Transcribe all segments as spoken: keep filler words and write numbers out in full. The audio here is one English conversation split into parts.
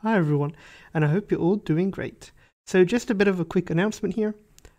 Hi everyone, and I hope you're all doing great. So just a bit of a quick announcement here.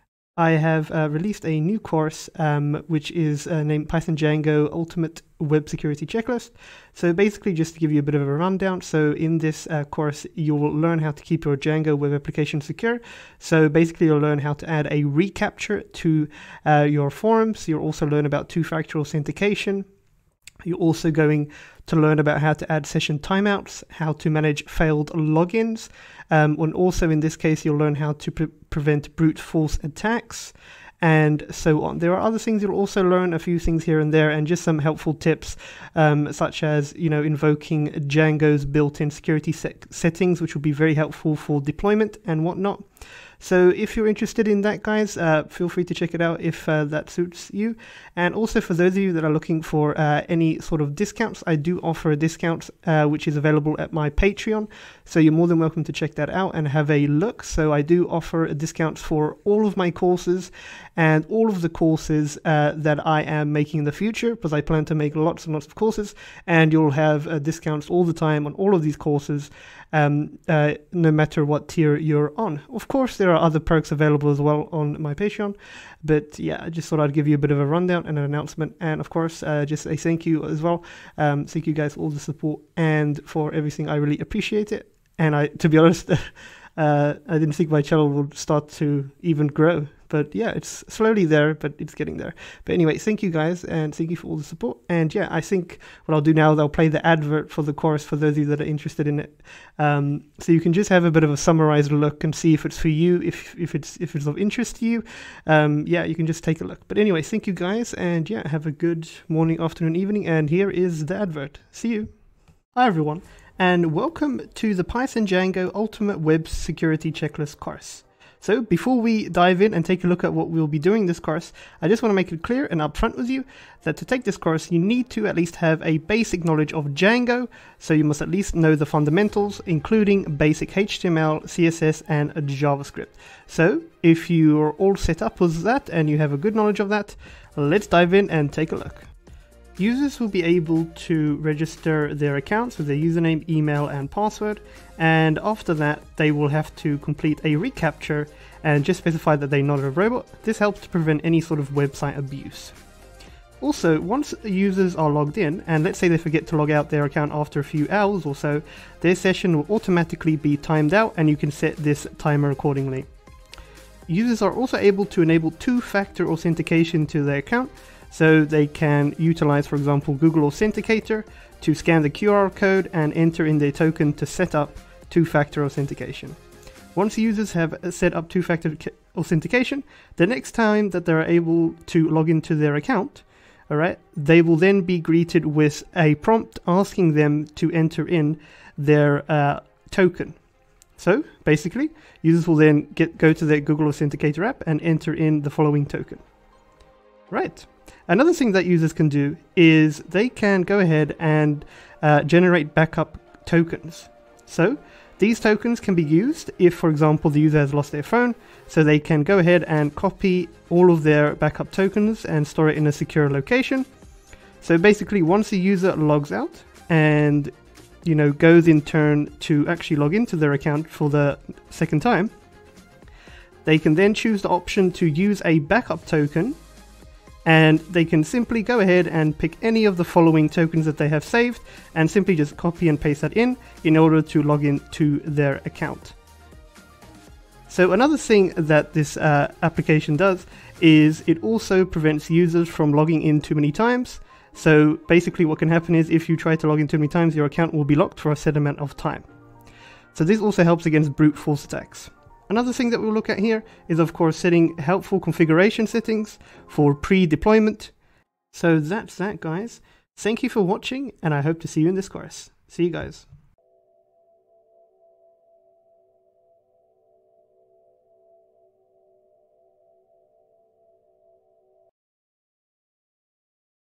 I have uh, released a new course um, which is uh, named Python Django Ultimate Web Security Checklist. So basically just to give you a bit of a rundown, so in this uh, course you will learn how to keep your Django web application secure. So basically you'll learn how to add a reCAPTCHA to uh, your forms. You'll also learn about two-factor authentication. You're also going to learn about how to add session timeouts, how to manage failed logins, um, and also in this case you'll learn how to pre prevent brute force attacks, and so on. There are other things you'll also learn, a few things here and there, and just some helpful tips, um, such as you know invoking Django's built-in security set settings, which will be very helpful for deployment and whatnot. So if you're interested in that, guys, uh, feel free to check it out if uh, that suits you. And also for those of you that are looking for uh, any sort of discounts, I do offer a discount uh, which is available at my Patreon. So you're more than welcome to check that out and have a look. So I do offer a discount for all of my courses and all of the courses uh, that I am making in the future, because I plan to make lots and lots of courses, and you'll have uh, discounts all the time on all of these courses, um, uh, no matter what tier you're on. Of course, there are other perks available as well on my Patreon, but yeah, I just thought I'd give you a bit of a rundown and an announcement, and of course, uh, just a thank you as well. Um, thank you guys for all the support and for everything. I really appreciate it, and I, to be honest, uh, I didn't think my channel would start to even grow. But yeah, it's slowly there, but it's getting there. But anyway, thank you guys, and thank you for all the support. And yeah, I think what I'll do now is I'll play the advert for the course for those of you that are interested in it. Um, so you can just have a bit of a summarized look and see if it's for you, if if it's if it's of interest to you. Um, yeah, you can just take a look. But anyway, thank you guys, and yeah, have a good morning, afternoon, evening. And here is the advert. See you. Hi everyone, and welcome to the Python Django Ultimate Web Security Checklist course. So before we dive in and take a look at what we'll be doing in this course, I just want to make it clear and upfront with you that to take this course, you need to at least have a basic knowledge of Django. So you must at least know the fundamentals, including basic H T M L, C S S, and JavaScript. So if you're all set up with that and you have a good knowledge of that, let's dive in and take a look. Users will be able to register their accounts with their username, email, and password, and after that they will have to complete a reCAPTCHA and just specify that they're not a robot. This helps to prevent any sort of website abuse. Also, once users are logged in, and let's say they forget to log out their account after a few hours or so, their session will automatically be timed out, and you can set this timer accordingly. Users are also able to enable two-factor authentication to their account, so they can utilize, for example, Google Authenticator to scan the Q R code and enter in their token to set up two-factor authentication. Once users have set up two-factor authentication, the next time that they're able to log into their account, all right, they will then be greeted with a prompt asking them to enter in their uh, token. So basically, users will then get go to their Google Authenticator app and enter in the following token. Right. Another thing that users can do is they can go ahead and uh, generate backup tokens. So these tokens can be used if, for example, the user has lost their phone, so they can go ahead and copy all of their backup tokens and store it in a secure location. So basically, once the user logs out and you know goes in turn to actually log into their account for the second time, they can then choose the option to use a backup token, and they can simply go ahead and pick any of the following tokens that they have saved and simply just copy and paste that in in order to log in to their account. So another thing that this uh, application does is it also prevents users from logging in too many times. So basically what can happen is if you try to log in too many times, your account will be locked for a set amount of time. So this also helps against brute force attacks. Another thing that we'll look at here is, of course, setting helpful configuration settings for pre-deployment. So that's that, guys. Thank you for watching, and I hope to see you in this course. See you guys.